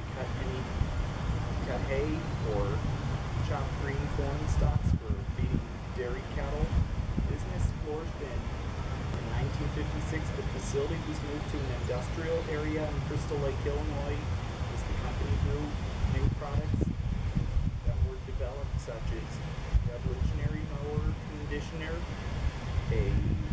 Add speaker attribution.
Speaker 1: cut hay or chop green corn stalks for feeding dairy cattle. Business flourished in 1956. The facility was moved to an industrial area in Crystal Lake, Illinois, as the company grew new products that were developed, such as revolutionary mower conditioner, a